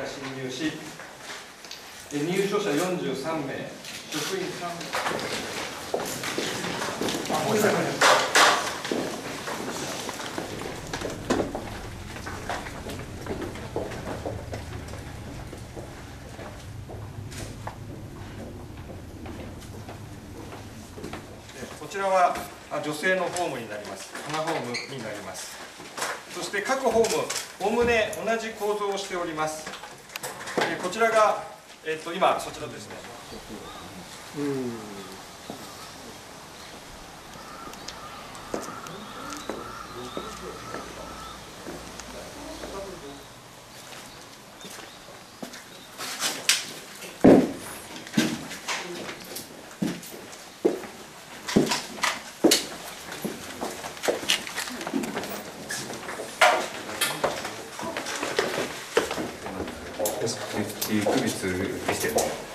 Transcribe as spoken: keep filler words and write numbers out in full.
侵入し、入所者よんじゅうさんめい、職員さんめい。あ、ごめんなさい。こちらは女性のホームになります。花ホームになります。そして各ホーム、おおむね同じ構造をしております。こちらが、えっと、今、そちらですね。うん区別でしてるね。